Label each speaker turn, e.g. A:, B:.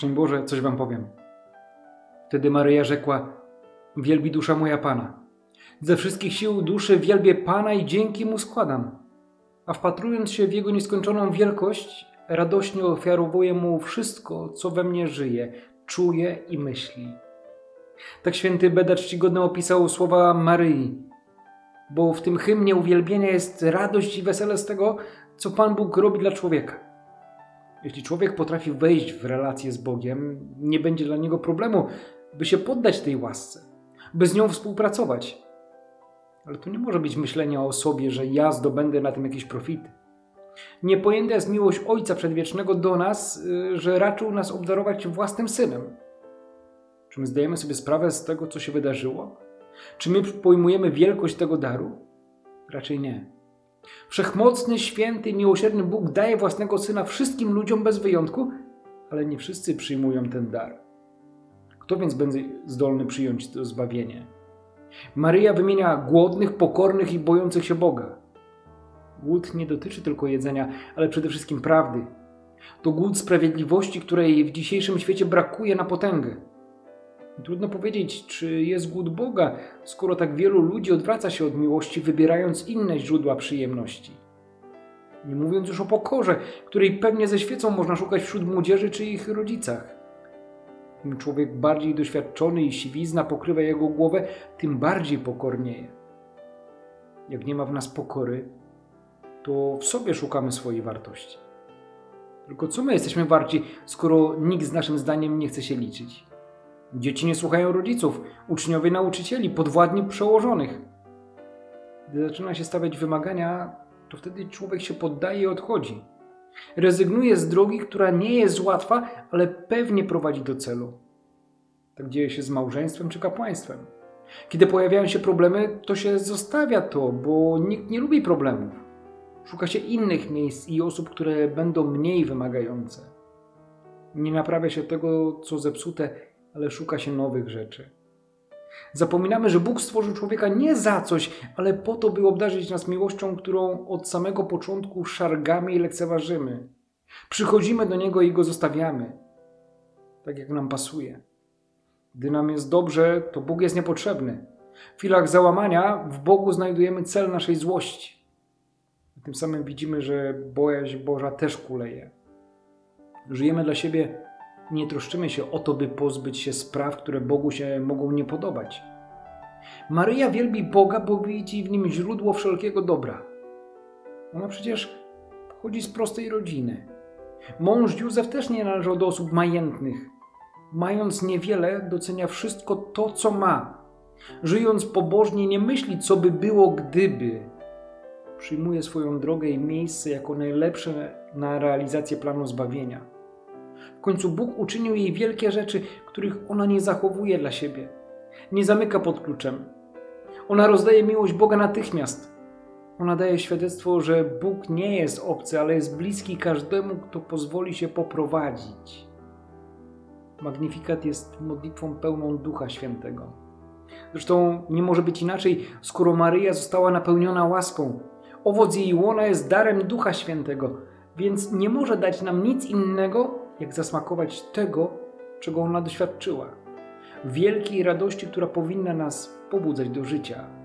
A: Szczęść Boże, coś wam powiem. Wtedy Maryja rzekła: wielbi dusza moja Pana. Ze wszystkich sił duszy wielbię Pana i dzięki Mu składam. A wpatrując się w Jego nieskończoną wielkość, radośnie ofiarowuję Mu wszystko, co we mnie żyje, czuje i myśli. Tak święty Beda czcigodny opisał słowa Maryi, bo w tym hymnie uwielbienia jest radość i wesele z tego, co Pan Bóg robi dla człowieka. Jeśli człowiek potrafi wejść w relację z Bogiem, nie będzie dla niego problemu, by się poddać tej łasce, by z nią współpracować. Ale to nie może być myślenie o sobie, że ja zdobędę na tym jakieś profity. Niepojęta jest miłość Ojca Przedwiecznego do nas, że raczył nas obdarować własnym Synem. Czy my zdajemy sobie sprawę z tego, co się wydarzyło? Czy my pojmujemy wielkość tego daru? Raczej nie. Wszechmocny, święty, miłosierny Bóg daje własnego Syna wszystkim ludziom bez wyjątku, ale nie wszyscy przyjmują ten dar. Kto więc będzie zdolny przyjąć to zbawienie? Maryja wymienia głodnych, pokornych i bojących się Boga. Głód nie dotyczy tylko jedzenia, ale przede wszystkim prawdy. To głód sprawiedliwości, której w dzisiejszym świecie brakuje na potęgę. Trudno powiedzieć, czy jest głód Boga, skoro tak wielu ludzi odwraca się od miłości, wybierając inne źródła przyjemności. Nie mówiąc już o pokorze, której pewnie ze świecą można szukać wśród młodzieży czy ich rodzicach. Im człowiek bardziej doświadczony i siwizna pokrywa jego głowę, tym bardziej pokornieje. Jak nie ma w nas pokory, to w sobie szukamy swojej wartości. Tylko co my jesteśmy warci, skoro nikt z naszym zdaniem nie chce się liczyć? Dzieci nie słuchają rodziców, uczniowie nauczycieli, podwładni przełożonych. Gdy zaczyna się stawiać wymagania, to wtedy człowiek się poddaje i odchodzi. Rezygnuje z drogi, która nie jest łatwa, ale pewnie prowadzi do celu. Tak dzieje się z małżeństwem czy kapłaństwem. Kiedy pojawiają się problemy, to się zostawia to, bo nikt nie lubi problemów. Szuka się innych miejsc i osób, które będą mniej wymagające. Nie naprawia się tego, co zepsute, ale szuka się nowych rzeczy. Zapominamy, że Bóg stworzył człowieka nie za coś, ale po to, by obdarzyć nas miłością, którą od samego początku szargamy i lekceważymy. Przychodzimy do Niego i Go zostawiamy, tak jak nam pasuje. Gdy nam jest dobrze, to Bóg jest niepotrzebny. W chwilach załamania w Bogu znajdujemy cel naszej złości. Tym samym widzimy, że bojaźń Boża też kuleje. Żyjemy dla siebie, nie troszczymy się o to, by pozbyć się spraw, które Bogu się mogą nie podobać. Maryja wielbi Boga, bo widzi w Nim źródło wszelkiego dobra. Ona przecież pochodzi z prostej rodziny. Mąż Józef też nie należał do osób majętnych. Mając niewiele, docenia wszystko to, co ma. Żyjąc pobożnie, nie myśli, co by było, gdyby. Przyjmuje swoją drogę i miejsce jako najlepsze na realizację planu zbawienia. W końcu Bóg uczynił jej wielkie rzeczy, których ona nie zachowuje dla siebie. Nie zamyka pod kluczem. Ona rozdaje miłość Boga natychmiast. Ona daje świadectwo, że Bóg nie jest obcy, ale jest bliski każdemu, kto pozwoli się poprowadzić. Magnifikat jest modlitwą pełną Ducha Świętego. Zresztą nie może być inaczej, skoro Maryja została napełniona łaską. Owoc jej łona jest darem Ducha Świętego, więc nie może dać nam nic innego, jak zasmakować tego, czego ona doświadczyła. Wielkiej radości, która powinna nas pobudzać do życia.